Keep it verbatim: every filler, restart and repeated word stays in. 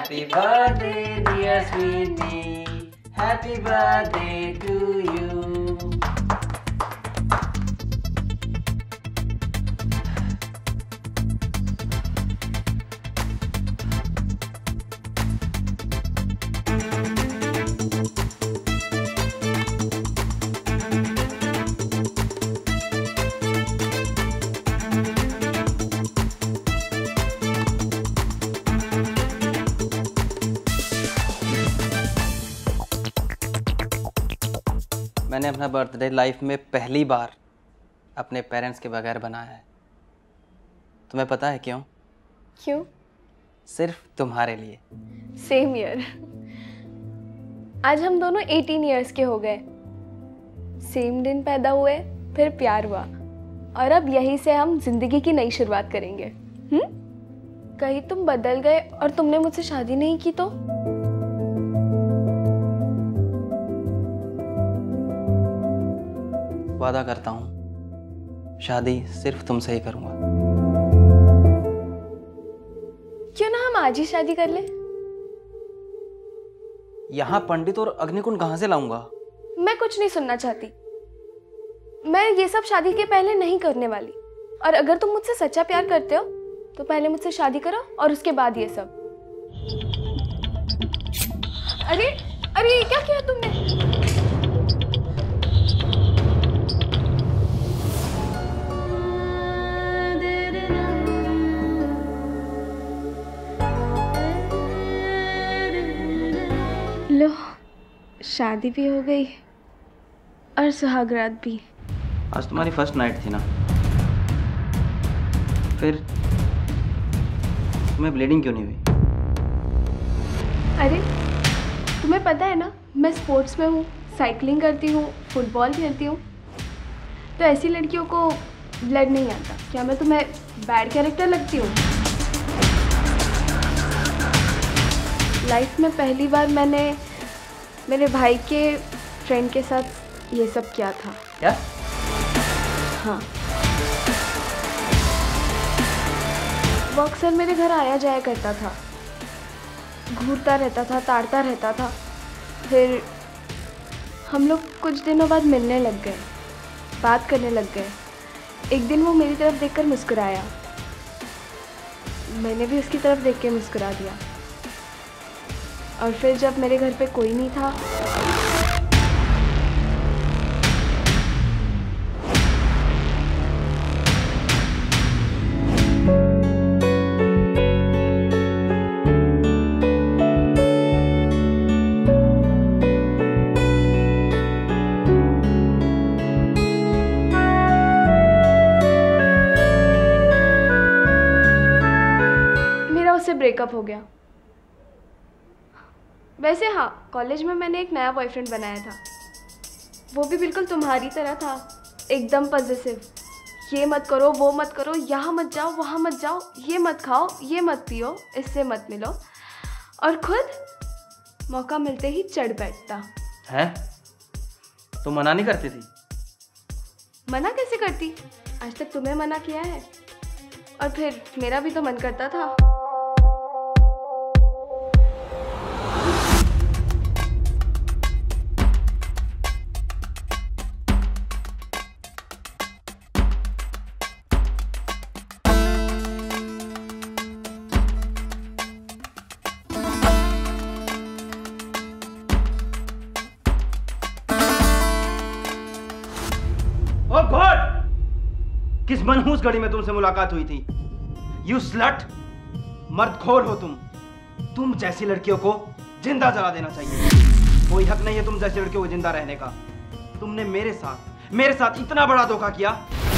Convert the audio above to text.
Happy birthday, dear sweetie. Happy birthday to you. मैंने अपना birthday life में पहली बार अपने पेरेंट्स के बगैर बनाया है। तुम्हें पता है क्यों? क्यों? सिर्फ तुम्हारे लिए। Same year. आज हम दोनों अठारह इयर्स के हो गए। सेम दिन पैदा हुए, फिर प्यार हुआ और अब यहीं से हम जिंदगी की नई शुरुआत करेंगे। हम्म? कहीं तुम बदल गए और तुमने मुझसे शादी नहीं की तो? वादा करता हूँ शादी सिर्फ तुमसे ही करूंगा। क्यों ना हम आज ही शादी कर ले? यहाँ पंडित और अग्निकुंड कहाँ से लाऊंगा? मैं कुछ नहीं सुनना चाहती। मैं ये सब शादी के पहले नहीं करने वाली। और अगर तुम मुझसे सच्चा प्यार करते हो तो पहले मुझसे शादी करो और उसके बाद ये सब। अरे अरे ये क्या किया तुमने? लो, शादी भी हो गई और सुहागरात भी। आज तुम्हारी फर्स्ट नाइट थी ना, फिर तुम्हें ब्लीडिंग क्यों नहीं हुई? अरे तुम्हें पता है ना, मैं स्पोर्ट्स में हूँ, साइकिलिंग करती हूँ, फुटबॉल खेलती हूँ, तो ऐसी लड़कियों को ब्लड नहीं आता। क्या मैं तुम्हें बैड कैरेक्टर लगती हूँ? लाइफ में पहली बार मैंने मेरे भाई के फ्रेंड के साथ ये सब किया था। क्या? हाँ, वो अक्सर मेरे घर आया जाया करता था, घूरता रहता था, ताड़ता रहता था। फिर हम लोग कुछ दिनों बाद मिलने लग गए, बात करने लग गए। एक दिन वो मेरी तरफ देखकर मुस्कुराया, मैंने भी उसकी तरफ देख के मुस्कुरा दिया। और फिर जब मेरे घर पे कोई नहीं था, मेरा उससे ब्रेकअप हो गया। वैसे हाँ, कॉलेज में मैंने एक नया बॉयफ्रेंड बनाया था। वो भी बिल्कुल तुम्हारी तरह था, एकदम पॉजिटिव। ये मत करो, वो मत करो, यहाँ मत जाओ, वहाँ मत जाओ, ये मत खाओ, ये मत पियो, इससे मत मिलो। और खुद मौका मिलते ही चढ़ बैठता है। तुम मना नहीं करती थी? मना कैसे करती? आज तक तुम्हें मना किया है? और फिर मेरा भी तो मन करता था। Oh God! किस मनहूस घड़ी में तुमसे मुलाकात हुई थी? You slut! मर्दखोर हो तुम। तुम जैसी लड़कियों को जिंदा जला देना चाहिए। कोई हक नहीं है तुम जैसी लड़कियों को जिंदा रहने का। तुमने मेरे साथ मेरे साथ इतना बड़ा धोखा किया।